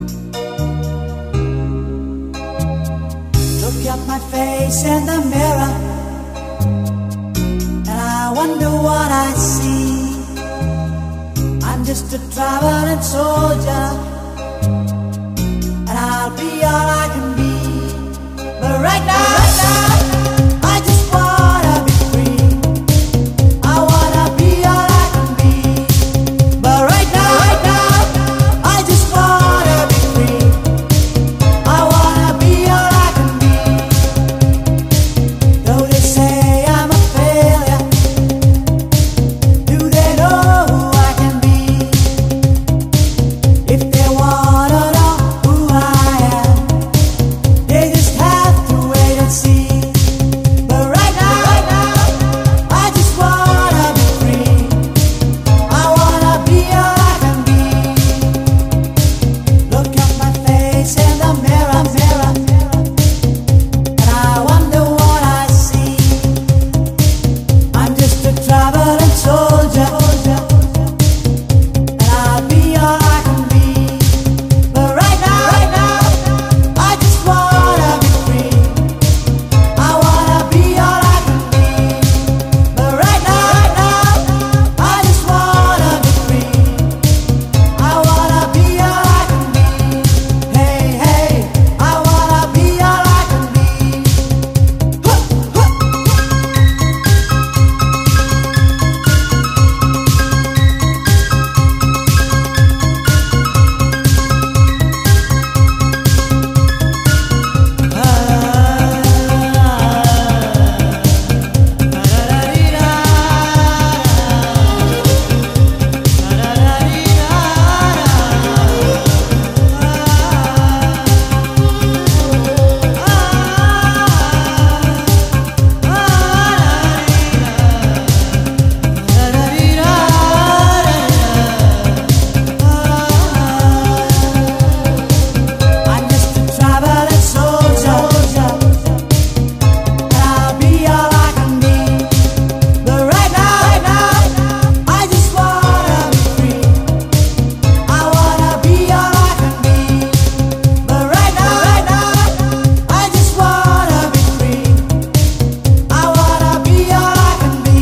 Look at my face in the mirror, and I wonder what I see. I'm just a traveling soldier, and I'll be all I can be. But right now, I just wanna be free. I wanna be all I can be. But right now, I just wanna be free. I wanna be all I can be. Though they say I'm a failure, do they know who I can be? If they wanna know who I am, they just have to wait and see. But right now, I just wanna be free. I wanna be all I can be. Look at my face in the mirror, and I wonder what I see. I'm just a traveling soldier, and I'll be all I can be. But right now, I just wanna be free. I wanna be all I can be. But right now, I just wanna be free. I wanna be all I can be. Hey, hey, I wanna be all I can be. I'm just a traveling soldier, and I'll be all I can be. But right now, I just wanna be free. I wanna be all I can be. But right now, I just wanna be free. I wanna be all I can be.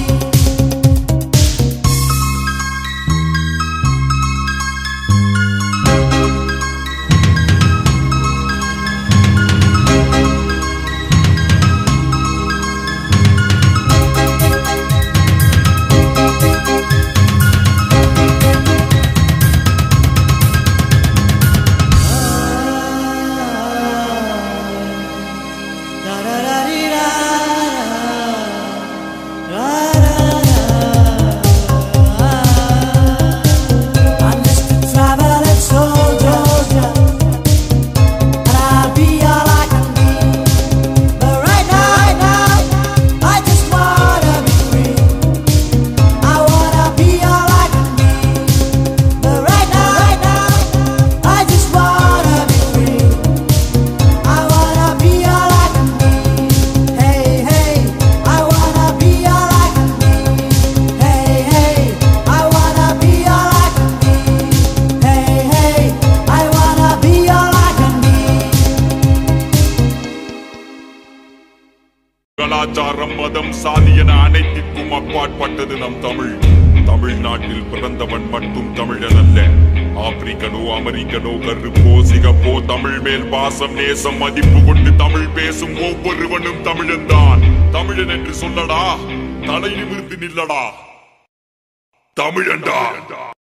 I'm just a traveling soldier, and I'll be all I can be. But right now, I just wanna be free. I wanna be all I can be. But right now, I just wanna be free. I wanna be all I can be. Hey, hey, I wanna be all I can be. Hey, hey, I wanna be all I can be. Hey, hey, I wanna be all I can be. கலாச்சாரம் மதம் சாதி என அனைத்திற்கும் அப்பாற்பட்டது நம் தமிழ். தமிழ்நாட்டில் பிறந்தவன் மட்டும் தமிழன் அல்ல. ஆப்பிரிக்கனோ அமெரிக்கனோ கருப்போ சிகப்போ தமிழ் மேல் பாசம் நேசம் மதிப்பு கொண்டு தமிழ் பேசும் ஒவ்வொருவனும் தமிழன் தான். தமிழன் என்று சொல்லடா, தலை நிமிர்ந்து நில்லடா, தமிழன்டா.